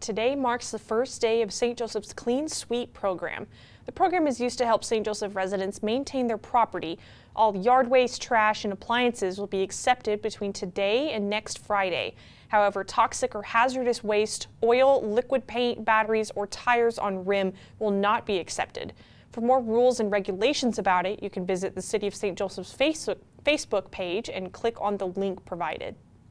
Today marks the first day of St. Joseph's Clean Sweep program. The program is used to help St. Joseph residents maintain their property. All yard waste, trash, and appliances will be accepted between today and next Friday. However, toxic or hazardous waste, oil, liquid paint, batteries, or tires on rim will not be accepted. For more rules and regulations about it, you can visit the City of St. Joseph's Facebook page and click on the link provided.